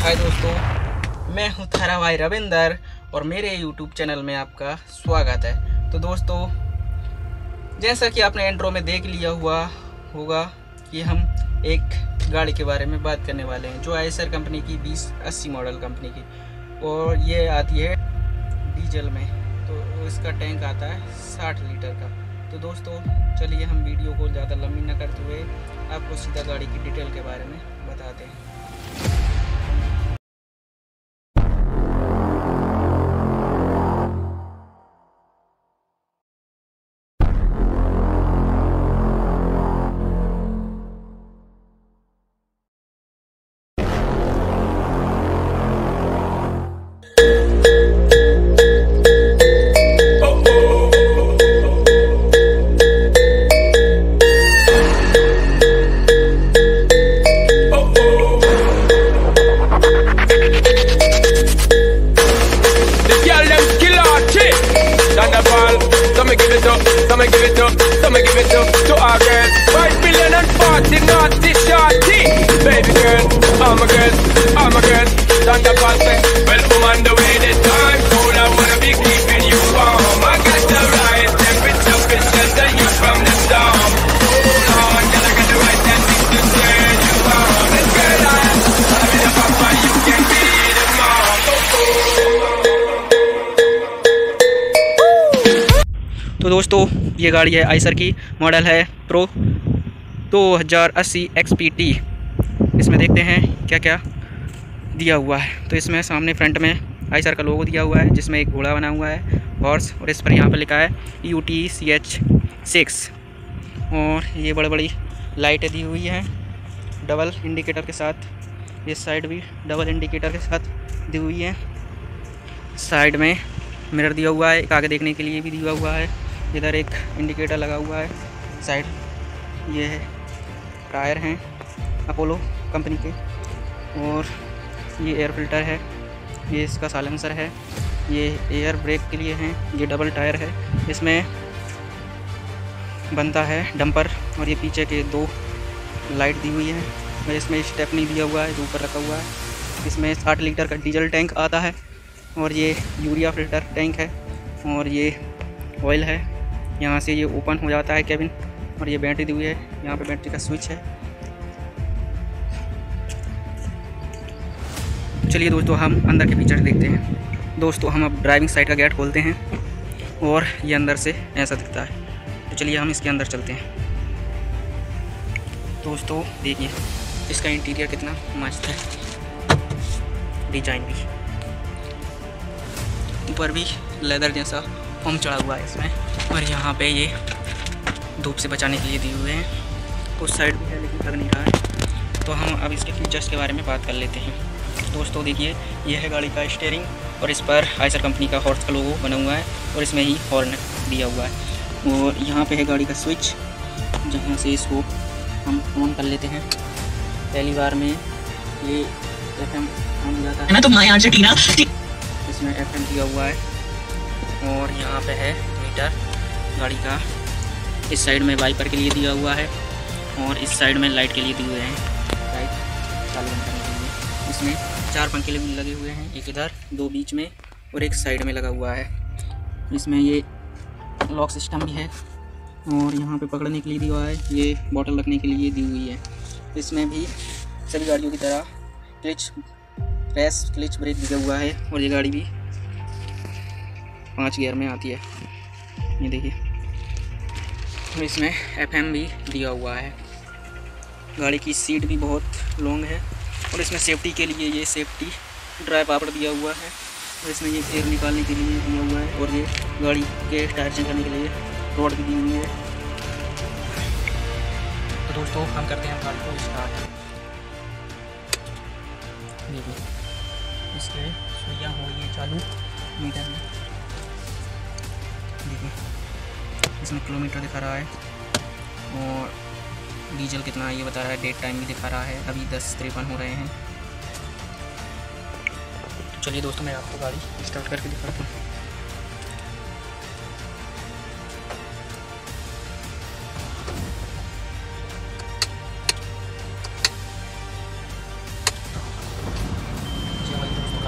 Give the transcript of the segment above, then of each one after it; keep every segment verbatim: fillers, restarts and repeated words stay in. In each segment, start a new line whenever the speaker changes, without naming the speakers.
हाय दोस्तों, मैं हूं थारा भाई रविंदर और मेरे यूट्यूब चैनल में आपका स्वागत है। तो दोस्तों, जैसा कि आपने इंट्रो में देख लिया हुआ होगा कि हम एक गाड़ी के बारे में बात करने वाले हैं जो आयसर कंपनी की बीस अस्सी मॉडल कंपनी की, और ये आती है डीजल में। तो इसका टैंक आता है साठ लीटर का। तो दोस्तों चलिए हम वीडियो को ज़्यादा लंबी न करते हुए आपको सीधा गाड़ी की डिटेल के बारे में बताते हैं।
Some give it up, some give it up, some give it up to our girls. Five billion and forty naughty shorty. Baby girl, I'm a girl, I'm a girl. Stand up and say, well, woman, the way the time cool, I wanna be keeping you warm. I got the right temperature, it's just that you from the storm. Hold on, girl, I got the right tactics to turn you on. And girl, I'm in a papa, you can be the mom. Oh, oh.
तो दोस्तों ये गाड़ी है आयसर की, model है pro दो हज़ार अस्सी एक्स पी टी। इसमें देखते हैं क्या क्या दिया हुआ है। तो इसमें सामने फ्रंट में आयसर का लोगो दिया हुआ है जिसमें एक घोड़ा बना हुआ है हॉर्स, और इस पर यहाँ पर लिखा है U T C H six. और ये बड़ी बड़ी लाइटें दी हुई हैं डबल इंडिकेटर के साथ। इस साइड भी डबल इंडिकेटर के साथ दी हुई है। साइड में मिरर दिया हुआ है, एक आगे देखने के लिए भी दिया हुआ है। इधर एक इंडिकेटर लगा हुआ है। साइड ये है टायर हैं अपोलो कंपनी के, और ये एयर फिल्टर है, ये इसका साइलेंसर है, ये एयर ब्रेक के लिए हैं। ये डबल टायर है, इसमें बनता है डंपर, और ये पीछे के दो लाइट दी हुई है, और इसमें स्टेपनी दिया हुआ है जो ऊपर रखा हुआ है। इसमें साठ लीटर का डीजल टैंक आता है, और ये यूरिया फिल्टर टैंक है, और ये ऑयल है। यहाँ से ये ओपन हो जाता है केबिन, और ये बैटरी दी हुई है, यहाँ पे बैटरी का स्विच है। चलिए दोस्तों हम अंदर के फीचर देखते हैं। दोस्तों हम अब ड्राइविंग साइड का गेट खोलते हैं और ये अंदर से ऐसा दिखता है। तो चलिए हम इसके अंदर चलते हैं। दोस्तों देखिए इसका इंटीरियर कितना मस्त है, डिजाइन भी, ऊपर भी लेदर जैसा फोम चढ़ा हुआ है इसमें, और यहाँ पे ये धूप से बचाने के लिए दिए हुए हैं। उस साइड भी है लेकिन लग नहीं रहा है। तो हम अब इसके फीचर्स के बारे में बात कर लेते हैं। दोस्तों देखिए ये है गाड़ी का स्टीयरिंग, और इस पर आयसर कंपनी का हॉर्स का लोगो बना हुआ है, और इसमें ही हॉर्न दिया हुआ है। और यहाँ पे है गाड़ी का स्विच, जहाँ से इसको हम ऑन कर लेते हैं। पहली बार में ये एफ एम ऑन हो जाता है, इसमें एफ एम दिया हुआ है। और यहाँ पे है मीटर गाड़ी का, इस साइड में वाइपर के लिए दिया हुआ है, और इस साइड में लाइट के लिए दिए हुए हैं, लाइट चालू बंद करने के लिए। इसमें चार पंखे लगे हुए हैं, एक इधर, दो बीच में, और एक साइड में लगा हुआ है। इसमें ये लॉक सिस्टम भी है, और यहाँ पे पकड़ने के लिए दिया हुआ है, ये बॉटल रखने के लिए दी हुई है। इसमें भी सभी गाड़ियों की तरह क्लिच रेस क्लिच ब्रेक दिया हुआ है, और ये गाड़ी भी पाँच गियर में आती है, ये देखिए। और इसमें एफएम भी दिया हुआ है। गाड़ी की सीट भी बहुत लॉन्ग है, और इसमें सेफ्टी के लिए ये सेफ्टी ड्राई पापड़ दिया हुआ है, और इसमें ये एयर निकालने के लिए दिया हुआ है, और ये गाड़ी के टायर चेंज करने के लिए रोड भी दी हुई है। तो दोस्तों हम करते हैं गाड़ी को स्टार्ट। देखिए इसके सुइयाँ हो ये चालू मीटर में, देखिए इसमें किलोमीटर दिखा रहा है, और डीजल कितना है ये बता रहा है, डेट टाइम भी दिखा रहा है। अभी दस तिरपन हो रहे हैं। तो चलिए दोस्तों मैं आपको गाड़ी स्टार्ट करके दिखाता हूँ।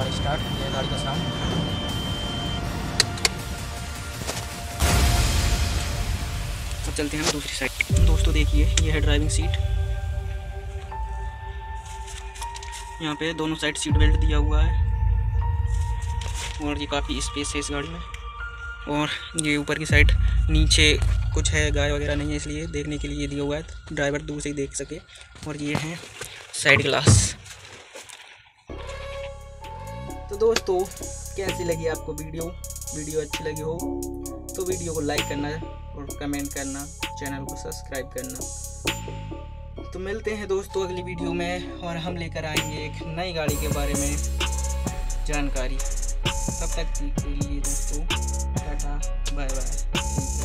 हुआ स्टार्ट, ये गाड़ी का साउंड। अब चलते हैं हम दूसरी साइड। दोस्तों देखिए, ये है ड्राइविंग सीट। यहाँ पे दोनों साइड सीट बेल्ट दिया हुआ है और ये काफ़ी स्पेस है इस गाड़ी में। और ये ऊपर की साइड नीचे कुछ है, गाय वगैरह नहीं है, इसलिए देखने के लिए दिया हुआ है, ड्राइवर दूर से ही देख सके। और ये है साइड ग्लास। तो दोस्तों कैसी लगी आपको वीडियो? वीडियो अच्छी लगी हो तो वीडियो को लाइक करना और कमेंट करना, चैनल को सब्सक्राइब करना। तो मिलते हैं दोस्तों अगली वीडियो में, और हम लेकर आएंगे एक नई गाड़ी के बारे में जानकारी। तब तक के लिए दोस्तों टाटा बाय बाय।